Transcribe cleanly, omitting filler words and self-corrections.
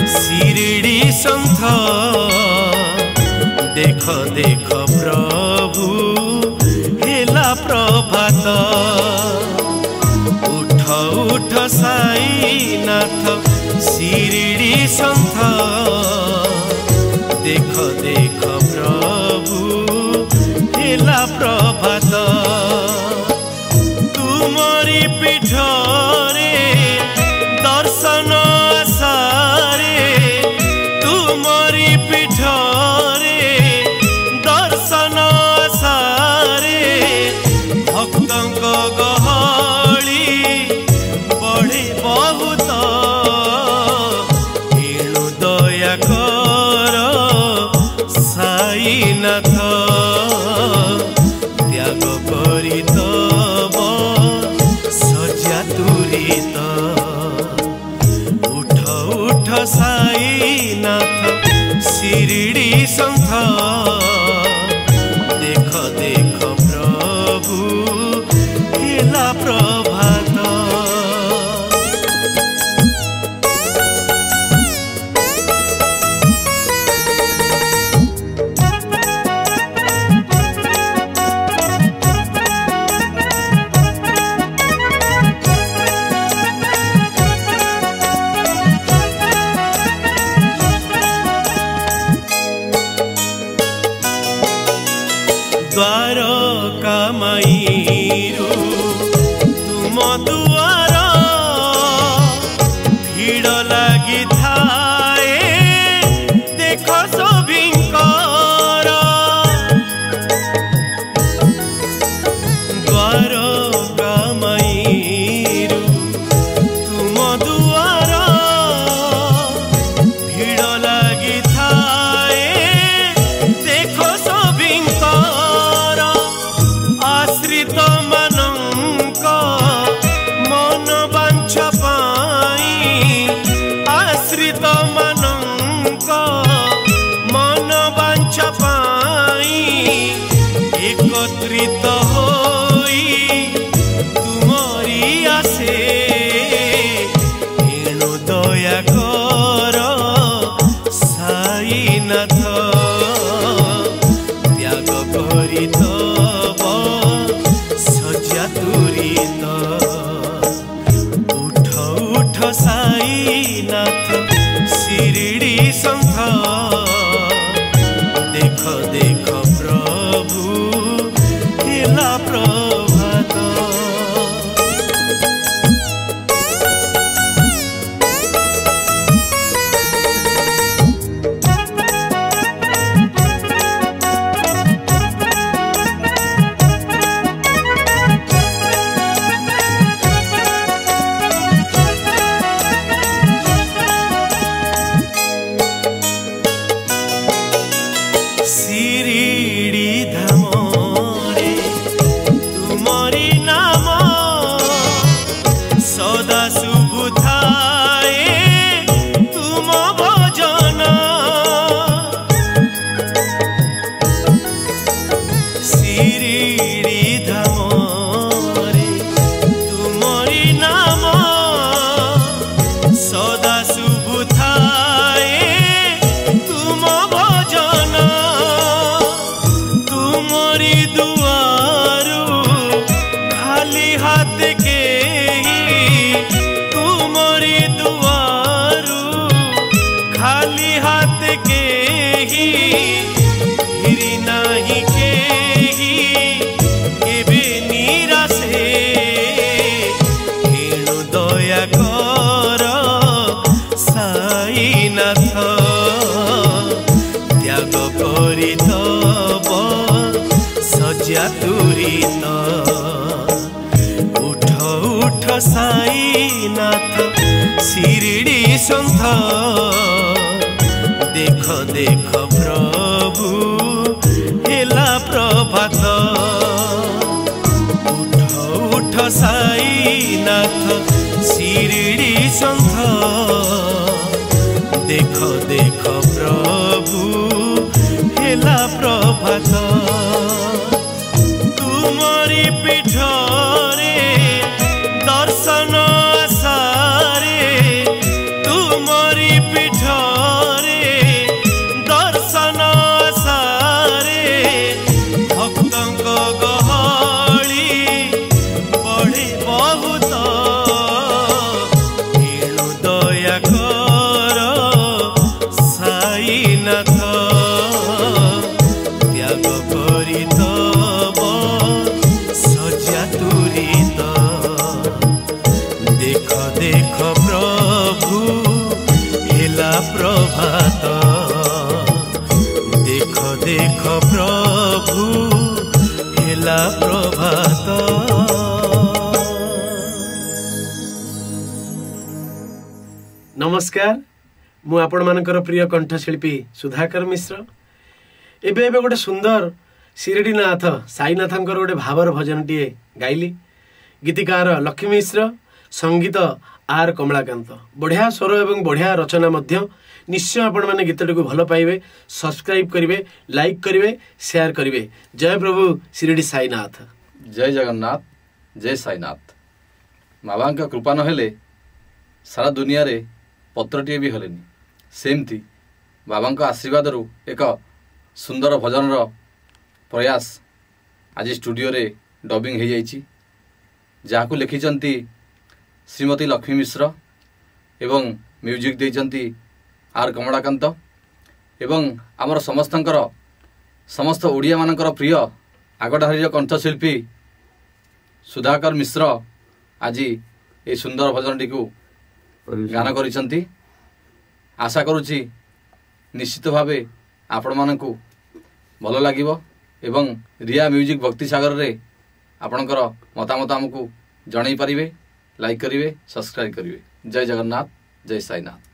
शिरडी सन्थ देख देख प्रभु हेला प्रभात उठ उठ साईनाथ शिरडी सन्थ देख देख प्रभु हेला प्रभात तुमरी पीठरे दर्शन आसारे तुमरी पीठरे दर्शन आसारे भक्तंक गहली बढ़े बहुत एणु दया कर साईनाथ त्याग करी तब सजा तुरित उठ उठ साईनाथ शिरडी सन्थ देख देख प्रभु हेला प्रभात द्वारका माईरू तुम दुआर भीड़ लगी थाए देख सभिंकर द्वारका माईरू तुम दुआर भीड़ लगी थाए देख सभिंकर आश्रित मानक मन बांछा पाई आश्रित मानक मन बांछा पाई एकत्रित होई तुमरी आसे एणु दया कर साईनाथ त्याग करी तब सजा तुरित उठ उठ साईनाथ शिरडी सन्थ देख देख प्रभु हेला प्रभात शिरडी धाम रे तुमरी नाम सदा शुभुथाए तुम भजन शिरडी धाम रे तुमरी नाम सदा शुभुथाए तुम भजन तुमरी दुआरू खाली हाथ के तुमरी दुआरू खाली हाथ के फिरी नहीं के केबे निराशे एणु दया कर साईनाथ त्याग करी तब सजा तुरित उठ उठ साईनाथ शिरडी सन्थ देख देख प्रभु हेला प्रभात उठ उठ साईनाथ शिरडी सन्थ देख देख प्रभु हेला प्रभात तुमरी पीठरे दर्शन आसारे तुमरी पीठ प्रभात देख देख प्रभु हेला प्रभात। नमस्कार, मु आपण मानकर प्रिय कंठशिल्पी सुधाकर मिश्र। एबे एबे गोटे सुंदर शिरडीनाथ साईनाथंकर गोटे भावर भजन टीए गाइली। गीतिकार लक्ष्मी मिश्र, संगीत आर कमलाकांत। बढ़िया स्वर एवं बढ़िया रचना मध्य। निश्चय आपण माने गीतटी को भल पाइबे, सब्सक्राइब करिवे, लाइक करिवे, शेयर करिवे। जय प्रभु शिरडी साईनाथ। जय जगन्नाथ, जय साईनाथ। बाबा का कृपा न हेले सारा दुनिया रे पत्रटीए भी हलेनी। सेमती बाबा का आशीर्वाद रु एक सुंदर भजन प्रयास आज स्टूडियो रे डबिंग हो जाइछि, जहां लिखिचंती श्रीमती लक्ष्मी मिश्र एवं म्यूजिक देइचंती आर कमलाकांत एवं आमर समस्त ओडिया मानकर प्रिय आगडाहारी कंठशिल्पी सुधाकर मिश्र आज ये सुंदर भजनटी को गान करिसंती। आशा करुछि निश्चित भावे आपण मानकु भल लागिबो एवं रिया म्यूजिक भक्ति सागर रे आपणकर मतामत हमकु जणाई पारिबे, लाइक करिवे, सब्सक्राइब करिवे। जय जगन्नाथ, जय साईनाथ।